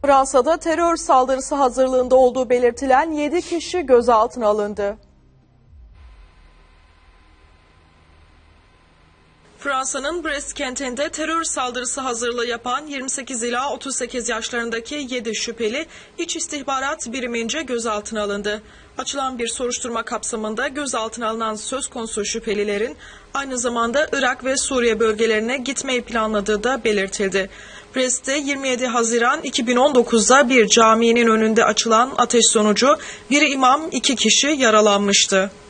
Fransa'da terör saldırısı hazırlığında olduğu belirtilen 7 kişi gözaltına alındı. Fransa'nın Brest kentinde terör saldırısı hazırlığı yapan 28 ila 38 yaşlarındaki 7 şüpheli İç İstihbarat Birimince gözaltına alındı. Açılan bir soruşturma kapsamında gözaltına alınan söz konusu şüphelilerin aynı zamanda Irak ve Suriye bölgelerine gitmeyi planladığı da belirtildi. Brest'te 27 Haziran 2019'da bir caminin önünde açılan ateş sonucu bir imam 2 kişi yaralanmıştı.